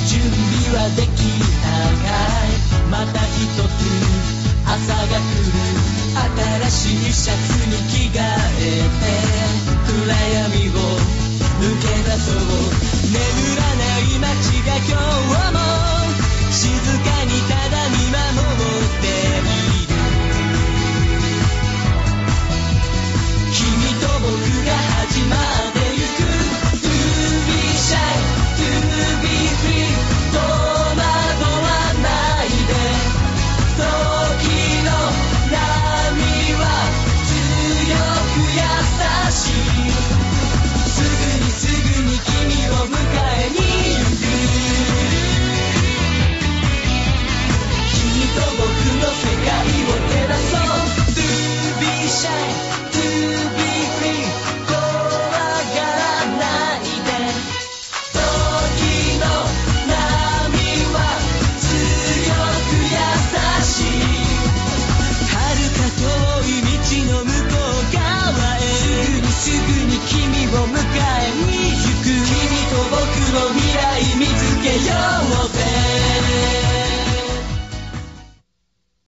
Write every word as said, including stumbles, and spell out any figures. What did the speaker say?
準備はできたかい。また一つ朝が来る。新しいシャツに着替えて暗闇を抜け出そう。眠らない街が今日